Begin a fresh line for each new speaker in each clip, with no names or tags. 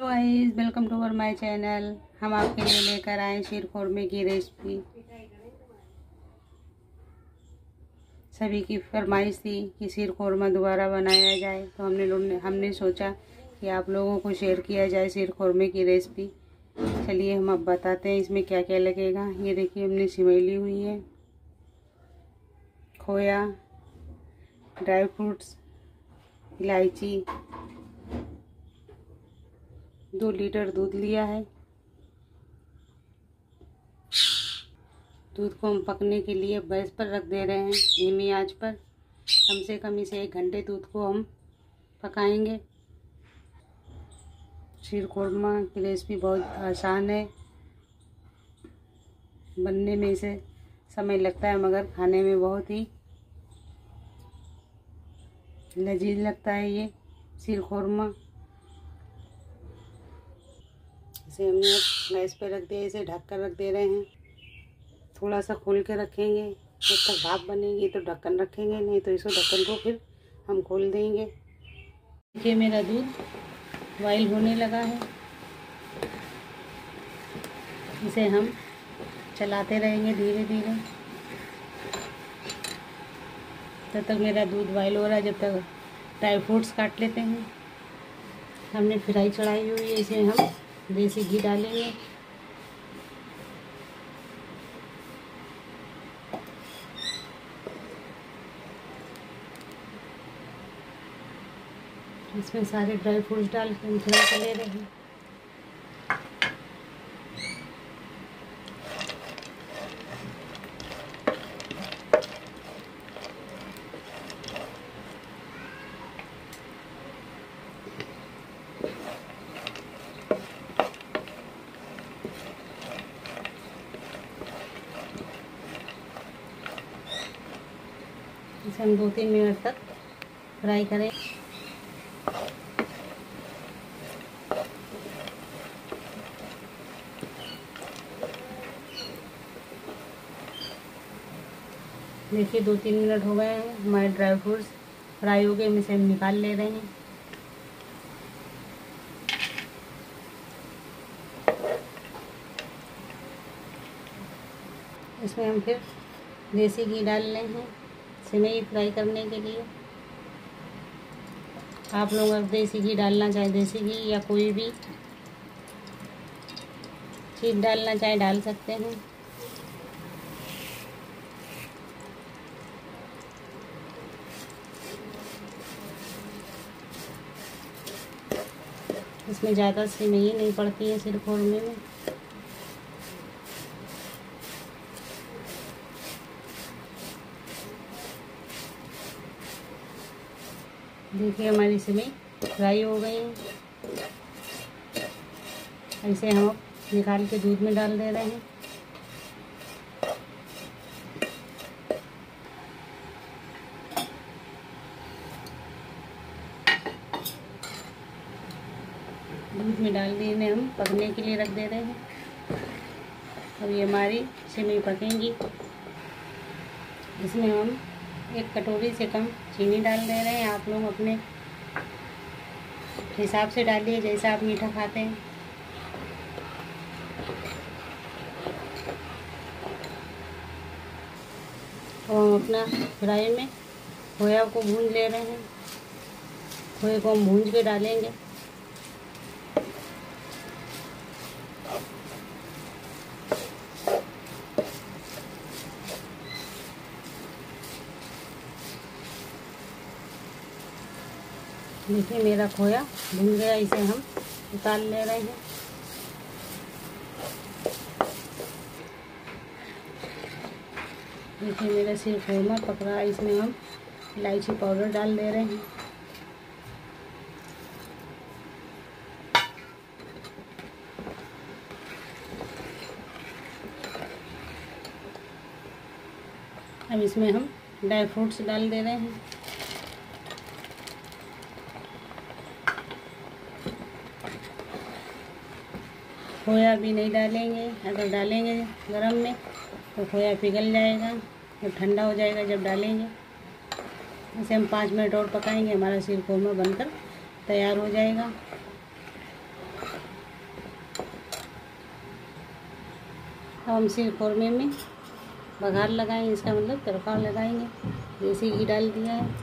Hello guys, welcome to our my channel. हम आपके लिए लेकर आए शीर खोरमे की रेसिपी। सभी की फरमाइश थी कि शीर खोरमा दोबारा बनाया जाए, तो हमने सोचा कि आप लोगों को शेयर किया जाए शीर खोरमे की रेसिपी। चलिए हम अब बताते हैं इसमें क्या क्या लगेगा। ये देखिए, हमने सिवई ली हुई है, खोया, ड्राई फ्रूट्स, इलायची, 2 लीटर दूध लिया है। दूध को हम पकने के लिए गैस पर रख दे रहे हैं, धीमी आंच पर। कम से कम इसे 1 घंटे दूध को हम पकाएंगे। शीर खोरमा की रेसिपी बहुत आसान है, बनने में इसे समय लगता है मगर खाने में बहुत ही लजीज लगता है ये शीर खोरमा। इसे हमने गैस पे रख दिया, इसे ढक कर रख दे रहे हैं। थोड़ा सा खोल के रखेंगे, जब तक भाप बनेगी तो ढक्कन रखेंगे, नहीं तो इस ढक्कन को फिर हम खोल देंगे। देखिए मेरा दूध बॉयल होने लगा है, इसे हम चलाते रहेंगे धीरे धीरे जब तक मेरा दूध बॉयल हो रहा है। जब तक ड्राई फ्रूट्स काट लेते हैं। हमने फ्राई चढ़ाई हुई है, इसे हम देसी घी डालेंगे। इसमें सारे ड्राई फ्रूट्स डाल के हम फ्राई कर ले रहे हैं। इसे हम 2-3 मिनट तक फ्राई करें। देखिए 2-3 मिनट हो गए हैं, हमारे ड्राई फ्रूट्स फ्राई हो गए। हम इसे निकाल ले रहे हैं। इसमें हम फिर देसी घी डाल रहे हैं सिवई फ्राई करने के लिए। आप लोग अगर देसी घी डालना चाहे देसी घी या कोई भी चीज़ डालना चाहे डाल सकते हैं। इसमें ज़्यादा सिवई नहीं पड़ती है शीर खोरमे में। देखिए हमारी सिवई फ्राई हो गई है। इसे हम निकाल के दूध में डाल दे रहे हैं। दूध में डाल दिए इन्हें हम पकने के लिए रख दे रहे हैं। अब ये हमारी सिवई पकेंगी। इसमें हम 1 कटोरी से कम चीनी डाल दे रहे हैं। आप लोग अपने हिसाब से डालिए, जैसा आप मीठा खाते हैं। तो हम अपना फ्राई में खोया को भून ले रहे हैं। खोए को हम भून के डालेंगे। देखिए मेरा खोया भून गया, इसे हम उतार ले रहे हैं। देखिए मेरा शीर खोरमा पक रहा है। इसमें हम इलायची पाउडर डाल दे रहे हैं। अब इसमें हम ड्राई फ्रूट्स डाल दे रहे हैं। खोया भी नहीं डालेंगे, अगर डालेंगे गरम में तो खोया पिघल जाएगा। जब ठंडा हो जाएगा जब डालेंगे। इसे हम 5 मिनट और पकाएंगे, हमारा शीर खोरमा बनकर तैयार हो जाएगा। अब हम सिर कौरमे में बघार लगाएंगे, इसका मतलब तड़का लगाएंगे। देसी घी डाल दिया है।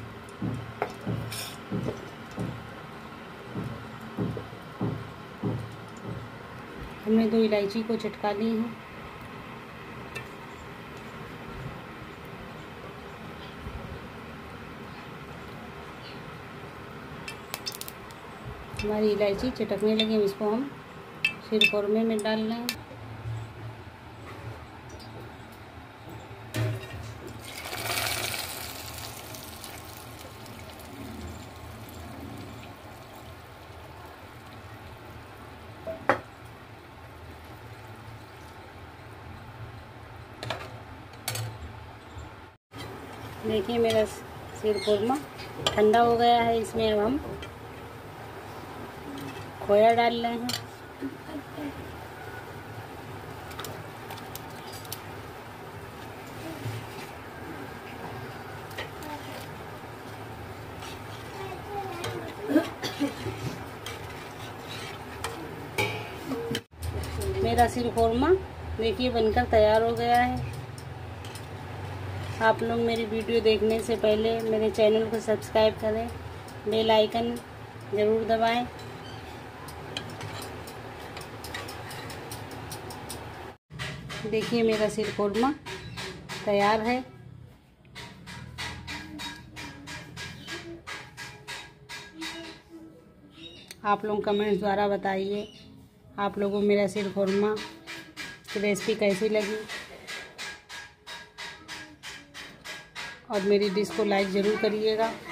हमने 2 इलायची को चटका ली है। हमारी इलायची चटकने लगी, इसको हम सिर कौरमे में डाल रहे हैं। देखिए मेरा सिर कौरमा ठंडा हो गया है। इसमें अब हम खोया डाल रहे हैं। मेरा सिर कौरमा देखिए बनकर तैयार हो गया है। आप लोग मेरी वीडियो देखने से पहले मेरे चैनल को सब्सक्राइब करें, बेल आइकन ज़रूर दबाएं। देखिए मेरा सिर कौरमा तैयार है। आप लोग कमेंट्स द्वारा बताइए आप लोगों को मेरा सिर कौरमा की रेसिपी कैसी लगी, और मेरी डिश को लाइक ज़रूर करिएगा।